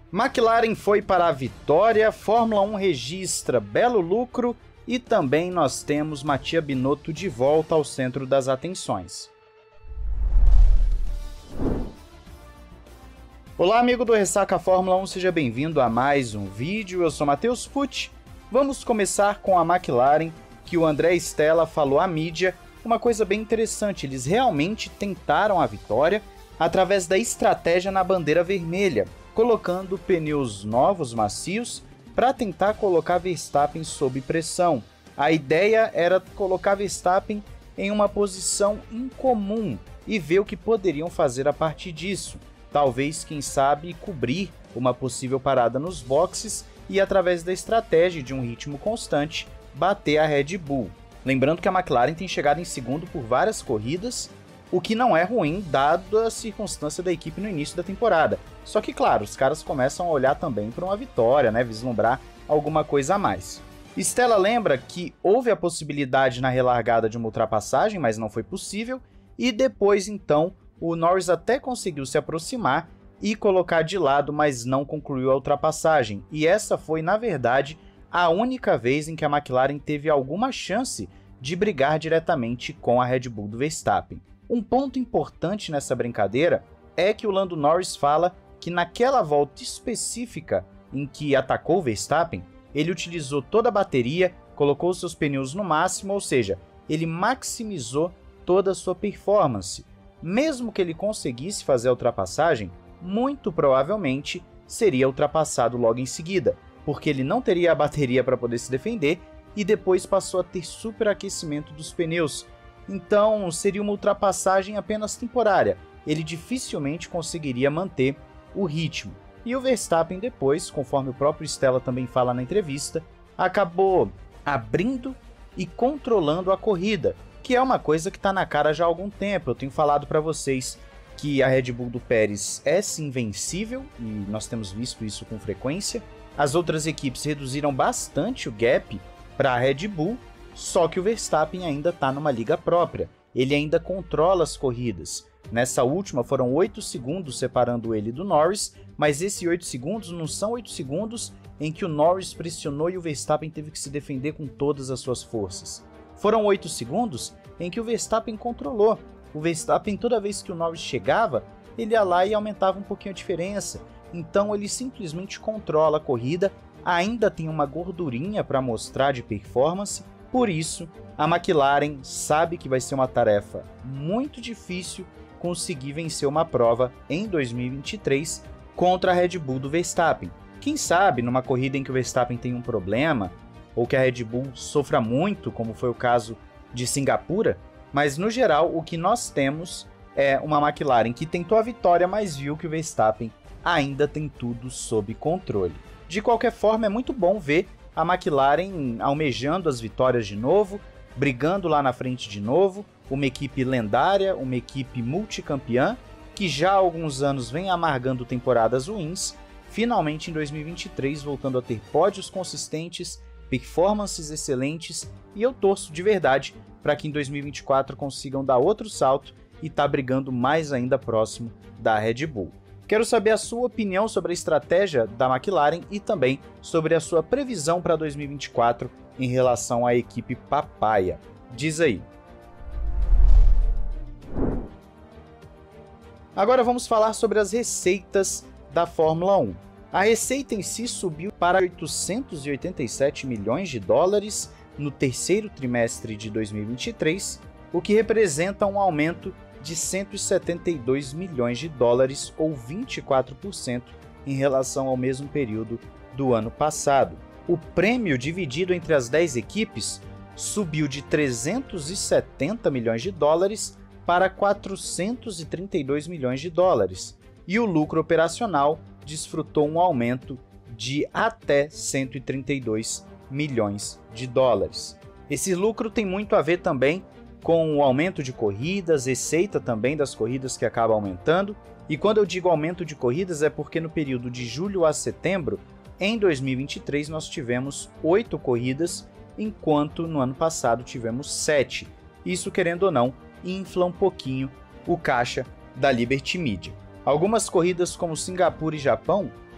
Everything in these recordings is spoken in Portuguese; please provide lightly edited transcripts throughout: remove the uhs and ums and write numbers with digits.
McLaren foi para a vitória, Fórmula 1 registra belo lucro e também nós temos Mattia Binotto de volta ao centro das atenções. Olá, amigo do Ressaca Fórmula 1, seja bem-vindo a mais um vídeo. Eu sou Matheus Pucci. Vamos começar com a McLaren, que o André Stella falou à mídia uma coisa bem interessante. Eles realmente tentaram a vitória através da estratégia na bandeira vermelha, colocando pneus novos macios para tentar colocar Verstappen sob pressão. A ideia era colocar Verstappen em uma posição incomum e ver o que poderiam fazer a partir disso. Talvez, quem sabe, cobrir uma possível parada nos boxes e, através da estratégia de um ritmo constante, bater a Red Bull. Lembrando que a McLaren tem chegado em segundo por várias corridas, o que não é ruim, dado a circunstância da equipe no início da temporada. Só que, claro, os caras começam a olhar também para uma vitória, vislumbrar alguma coisa a mais. Stella lembra que houve a possibilidade na relargada de uma ultrapassagem, mas não foi possível, e depois, então, o Norris até conseguiu se aproximar e colocar de lado, mas não concluiu a ultrapassagem. E essa foi, na verdade, a única vez em que a McLaren teve alguma chance de brigar diretamente com a Red Bull do Verstappen. Um ponto importante nessa brincadeira é que o Lando Norris fala que naquela volta específica em que atacou o Verstappen, ele utilizou toda a bateria, colocou seus pneus no máximo, ou seja, ele maximizou toda a sua performance. Mesmo que ele conseguisse fazer a ultrapassagem, muito provavelmente seria ultrapassado logo em seguida, porque ele não teria a bateria para poder se defender e depois passou a ter superaquecimento dos pneus. Então seria uma ultrapassagem apenas temporária, ele dificilmente conseguiria manter o ritmo. E o Verstappen depois, conforme o próprio Stella também fala na entrevista, acabou abrindo e controlando a corrida, que é uma coisa que está na cara já há algum tempo. Eu tenho falado para vocês que a Red Bull do Pérez é sim vencível, e nós temos visto isso com frequência. As outras equipes reduziram bastante o gap para a Red Bull, só que o Verstappen ainda está numa liga própria, ele ainda controla as corridas. Nessa última foram 8 segundos separando ele do Norris, mas esses 8 segundos não são 8 segundos em que o Norris pressionou e o Verstappen teve que se defender com todas as suas forças. Foram 8 segundos em que o Verstappen controlou. O Verstappen, toda vez que o Norris chegava, ele ia lá e aumentava um pouquinho a diferença. Então ele simplesmente controla a corrida, ainda tem uma gordurinha para mostrar de performance. Por isso, a McLaren sabe que vai ser uma tarefa muito difícil conseguir vencer uma prova em 2023 contra a Red Bull do Verstappen. Quem sabe, numa corrida em que o Verstappen tem um problema, ou que a Red Bull sofra muito, como foi o caso de Singapura, mas no geral o que nós temos é uma McLaren que tentou a vitória, mas viu que o Verstappen ainda tem tudo sob controle. De qualquer forma, é muito bom ver a McLaren almejando as vitórias de novo, brigando lá na frente de novo, uma equipe lendária, uma equipe multicampeã, que já há alguns anos vem amargando temporadas ruins, finalmente em 2023 voltando a ter pódios consistentes, performances excelentes, e eu torço de verdade para que em 2024 consigam dar outro salto e tá brigando mais ainda próximo da Red Bull. Quero saber a sua opinião sobre a estratégia da McLaren e também sobre a sua previsão para 2024 em relação à equipe papaya. Diz aí. Agora vamos falar sobre as receitas da Fórmula 1. A receita em si subiu para 887 milhões de dólares no terceiro trimestre de 2023, o que representa um aumento de 172 milhões de dólares ou 24% em relação ao mesmo período do ano passado. O prêmio dividido entre as 10 equipes subiu de 370 milhões de dólares para 432 milhões de dólares, e o lucro operacional desfrutou um aumento de até 132 milhões de dólares. Esse lucro tem muito a ver também com o aumento de corridas, receita também das corridas que acaba aumentando. E quando eu digo aumento de corridas é porque no período de julho a setembro, em 2023, nós tivemos 8 corridas, enquanto no ano passado tivemos 7. Isso, querendo ou não, infla um pouquinho o caixa da Liberty Media. Algumas corridas como Singapura e Japão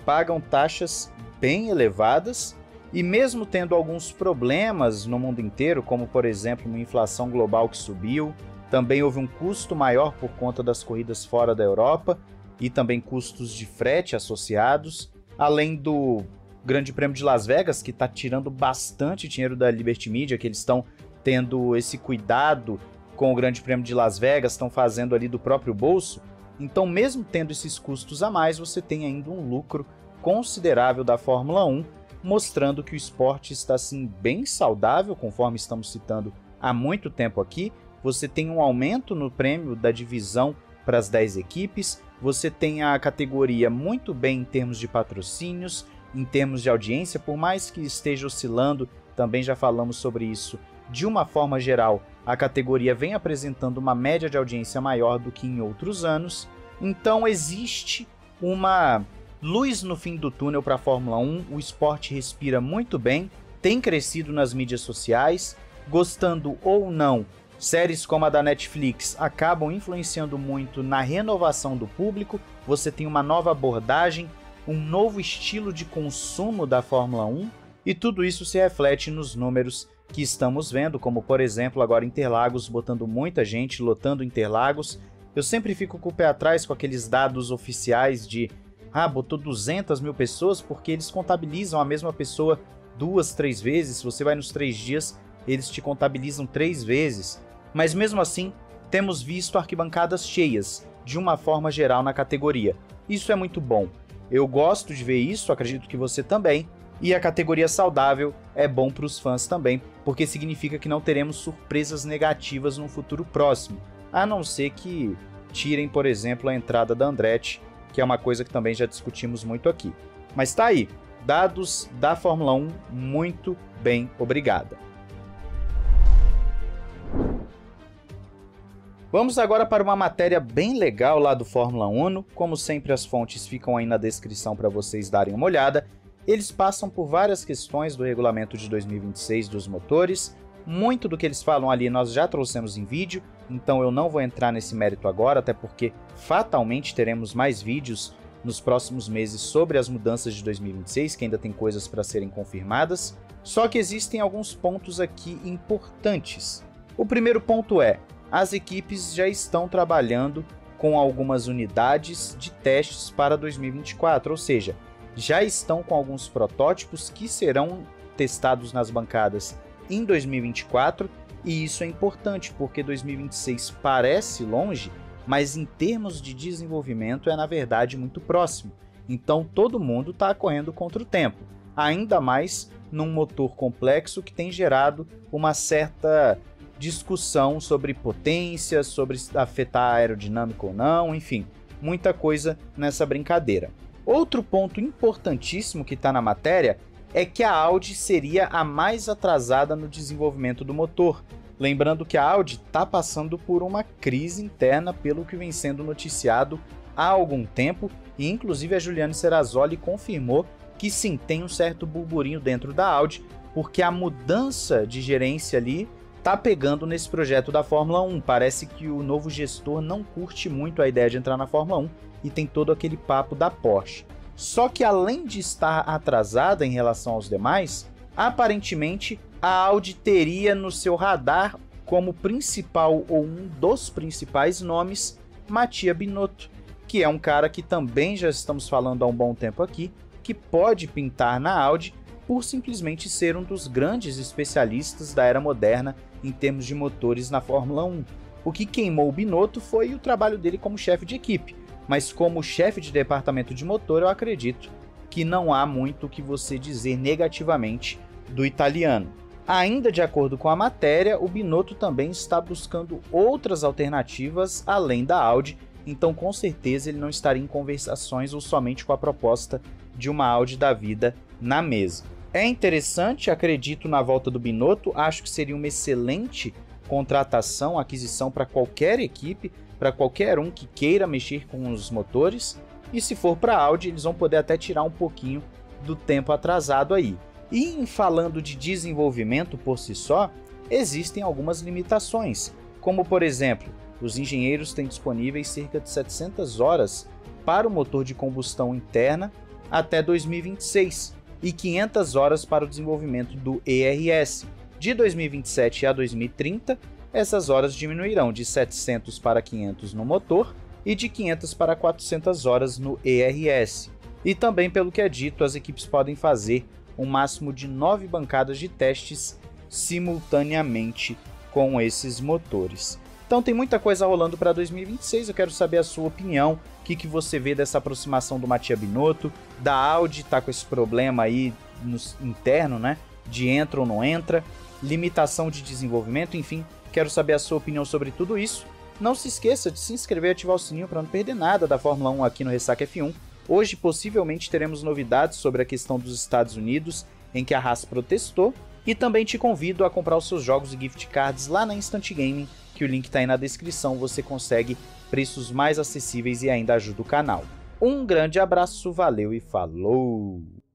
pagam taxas bem elevadas e mesmo tendo alguns problemas no mundo inteiro, como por exemplo uma inflação global que subiu, também houve um custo maior por conta das corridas fora da Europa e também custos de frete associados, além do Grande Prêmio de Las Vegas, que está tirando bastante dinheiro da Liberty Media, que eles estão tendo esse cuidado com o Grande Prêmio de Las Vegas, estão fazendo ali do próprio bolso. Então, mesmo tendo esses custos a mais, você tem ainda um lucro considerável da Fórmula 1, mostrando que o esporte está assim bem saudável, conforme estamos citando há muito tempo aqui. Você tem um aumento no prêmio da divisão para as 10 equipes, você tem a categoria muito bem em termos de patrocínios, em termos de audiência, por mais que esteja oscilando, também já falamos sobre isso. De uma forma geral, a categoria vem apresentando uma média de audiência maior do que em outros anos, então existe uma luz no fim do túnel para a Fórmula 1, o esporte respira muito bem, tem crescido nas mídias sociais, gostando ou não, séries como a da Netflix acabam influenciando muito na renovação do público, você tem uma nova abordagem, um novo estilo de consumo da Fórmula 1, e tudo isso se reflete nos números que estamos vendo, como por exemplo agora Interlagos botando muita gente, lotando Interlagos. Eu sempre fico com o pé atrás com aqueles dados oficiais de botou 200 mil pessoas, porque eles contabilizam a mesma pessoa 2, 3 vezes, se você vai nos 3 dias, eles te contabilizam 3 vezes. Mas mesmo assim, temos visto arquibancadas cheias, de uma forma geral na categoria. Isso é muito bom. Eu gosto de ver isso, acredito que você também. E a categoria saudável é bom para os fãs também, porque significa que não teremos surpresas negativas no futuro próximo, a não ser que tirem, por exemplo, a entrada da Andretti, que é uma coisa que também já discutimos muito aqui. Mas tá aí, dados da Fórmula 1, muito bem, obrigada. Vamos agora para uma matéria bem legal lá do Fórmula 1, como sempre as fontes ficam aí na descrição para vocês darem uma olhada. Eles passam por várias questões do regulamento de 2026 dos motores, muito do que eles falam ali nós já trouxemos em vídeo, então eu não vou entrar nesse mérito agora, até porque fatalmente teremos mais vídeos nos próximos meses sobre as mudanças de 2026, que ainda tem coisas para serem confirmadas, só que existem alguns pontos aqui importantes. O primeiro ponto é, as equipes já estão trabalhando com algumas unidades de testes para 2024, ou seja, já estão com alguns protótipos que serão testados nas bancadas em 2024, e isso é importante porque 2026 parece longe, mas em termos de desenvolvimento é na verdade muito próximo. Então todo mundo está correndo contra o tempo, ainda mais num motor complexo que tem gerado uma certa discussão sobre potência, sobre afetar a aerodinâmica ou não, enfim, muita coisa nessa brincadeira. Outro ponto importantíssimo que está na matéria é que a Audi seria a mais atrasada no desenvolvimento do motor. Lembrando que a Audi está passando por uma crise interna, pelo que vem sendo noticiado há algum tempo, e inclusive a Juliane Serrazoli confirmou que sim, tem um certo burburinho dentro da Audi, porque a mudança de gerência ali está pegando nesse projeto da Fórmula 1. Parece que o novo gestor não curte muito a ideia de entrar na Fórmula 1 e tem todo aquele papo da Porsche. Só que além de estar atrasada em relação aos demais, aparentemente a Audi teria no seu radar como principal ou um dos principais nomes Mattia Binotto, que é um cara que também já estamos falando há um bom tempo aqui, que pode pintar na Audi por simplesmente ser um dos grandes especialistas da era moderna em termos de motores na Fórmula 1. O que queimou o Binotto foi o trabalho dele como chefe de equipe, mas como chefe de departamento de motor eu acredito que não há muito o que você dizer negativamente do italiano. Ainda de acordo com a matéria, o Binotto também está buscando outras alternativas além da Audi, então com certeza ele não estaria em conversações ou somente com a proposta de uma Audi da vida na mesa. É interessante, acredito na volta do Binotto, acho que seria uma excelente contratação, aquisição para qualquer equipe, para qualquer um que queira mexer com os motores, e se for para a Audi eles vão poder até tirar um pouquinho do tempo atrasado aí. E em falando de desenvolvimento por si só, existem algumas limitações, como por exemplo, os engenheiros têm disponíveis cerca de 700 horas para o motor de combustão interna, até 2026 e 500 horas para o desenvolvimento do ERS. De 2027 a 2030, essas horas diminuirão de 700 para 500 no motor e de 500 para 400 horas no ERS. E também, pelo que é dito, as equipes podem fazer um máximo de 9 bancadas de testes simultaneamente com esses motores. Então tem muita coisa rolando para 2026, eu quero saber a sua opinião, o que você vê dessa aproximação do Mattia Binotto, da Audi tá com esse problema aí interno, né, de entra ou não entra, limitação de desenvolvimento, enfim, quero saber a sua opinião sobre tudo isso. Não se esqueça de se inscrever e ativar o sininho para não perder nada da Fórmula 1 aqui no Ressaca F1. Hoje, possivelmente, teremos novidades sobre a questão dos Estados Unidos, em que a Haas protestou, e também te convido a comprar os seus jogos e gift cards lá na Instant Gaming, que o link está aí na descrição, você consegue preços mais acessíveis e ainda ajuda o canal. Um grande abraço, valeu e falou!